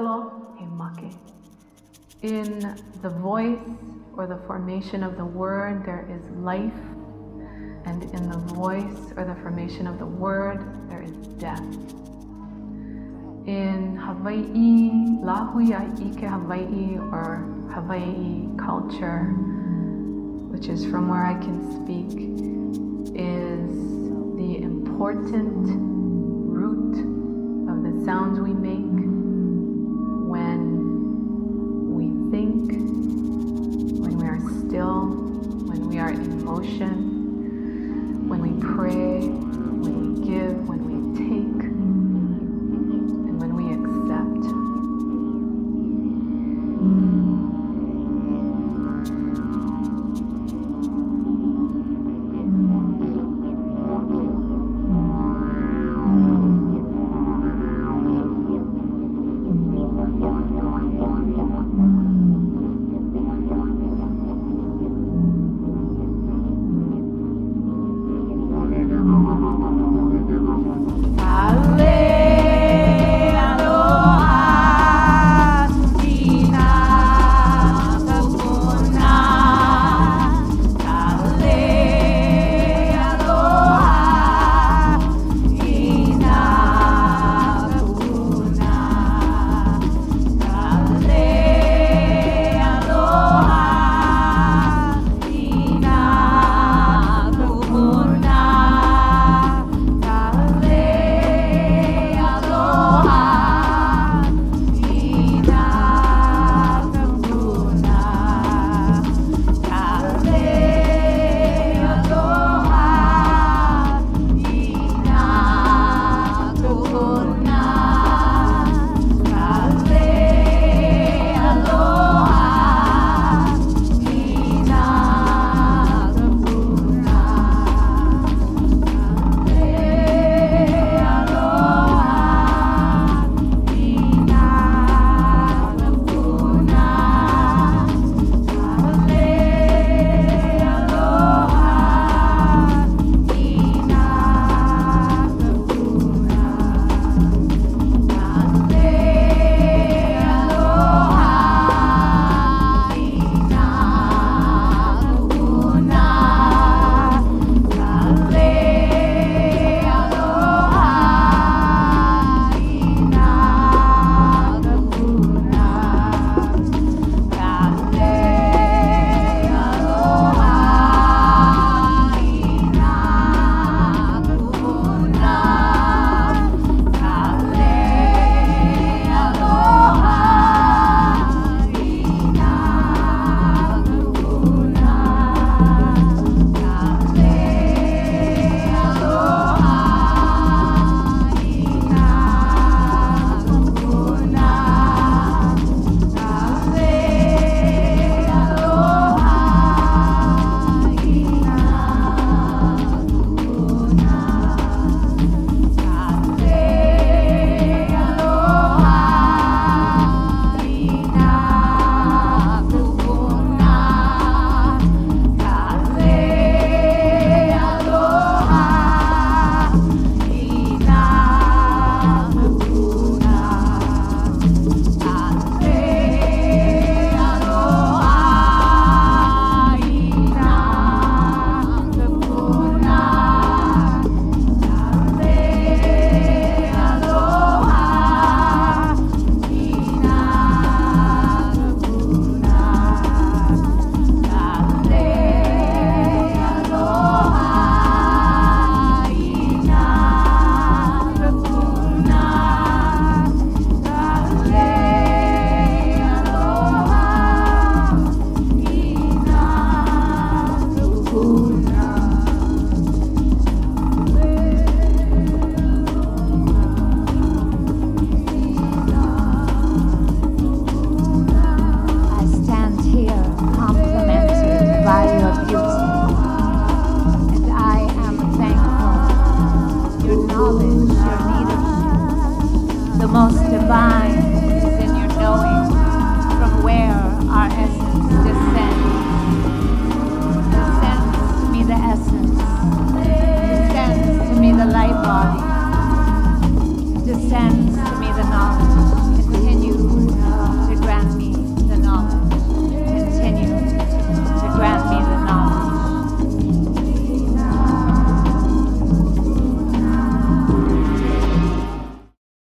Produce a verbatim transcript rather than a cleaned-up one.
Tolo he make. In the voice or the formation of the word, there is life. And in the voice or the formation of the word, there is death. In Hawaii, Lahuia Ike Hawaii, or Hawaii culture, which is from where I can speak, is the important root of the sounds we make when we think, when we are still, when we are in motion, when we pray,